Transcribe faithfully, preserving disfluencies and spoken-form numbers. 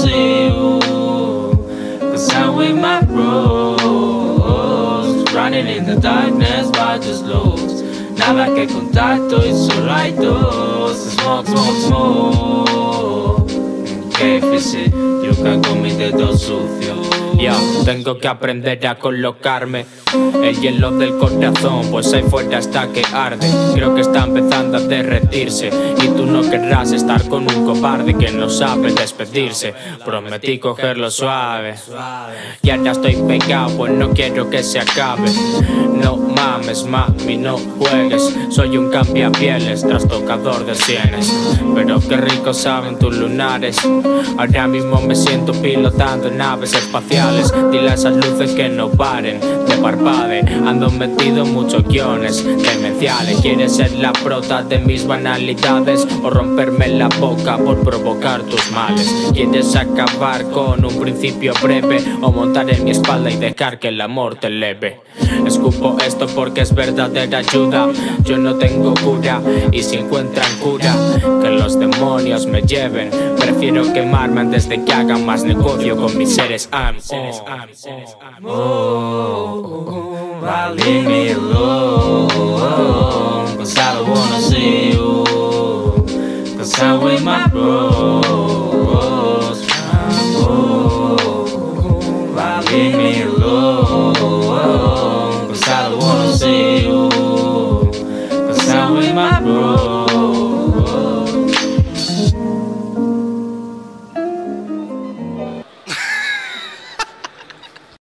see you, cause I'm with my bros, running in the darkness but just lose. Nada que contacto y solo hay dos. Smoke, smoke, smoke. Qué difícil, yo con mis dedos sucios. Yo tengo que aprender a colocarme el hielo del corazón, pues ahí fuera está que arde. Creo que está empezando a derretirse y tú no querrás estar con un cobarde que no sabe despedirse. Prometí cogerlo suave y ahora estoy pegado, pues no quiero que se acabe. No mames, mami, no juegues. Soy un cambiapieles, trastocador de sienes. Pero qué rico saben tus lunares. Ahora mismo me siento pilotando naves espaciales. Dile a esas luces que no paren de parpade. Ando metido en muchos guiones demenciales. ¿Quieres ser la prota de mis banalidades o romperme la boca por provocar tus males? ¿Quieres acabar con un principio breve o montar en mi espalda y dejar que el amor te eleve? Escupo esto porque es verdadera ayuda. Yo no tengo cura y si encuentran cura, que los demonios me lleven. Prefiero quemarme antes de que hagan más negocio con mis seres. I'm Oh, oh, oh, leave me alone, cause I don't wanna see you, cause I'm with my bros. Oh, leave me